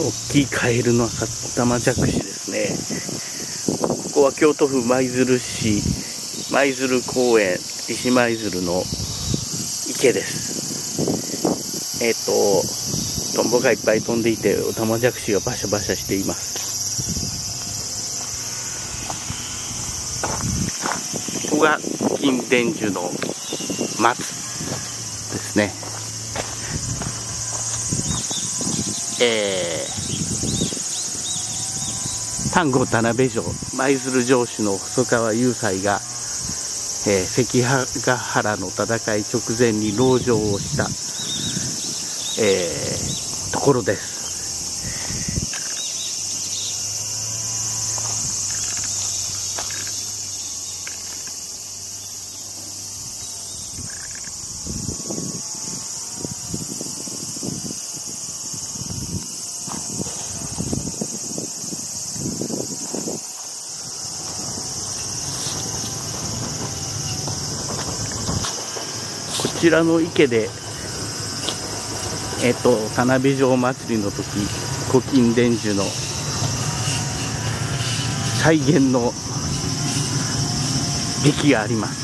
大きいカエルの赤玉じゃくしですね。ここは京都府舞鶴市舞鶴公園西舞鶴の池です。トンボがいっぱい飛んでいて、オタマジャクシがバシャバシャしています。ここが金伝樹の松ですね。丹後田辺城舞鶴城主の細川雄斎が、関ヶ原の戦い直前に籠城をした、ところです。こちらの池で、田辺城祭りの時、古今伝授の再現の劇があります。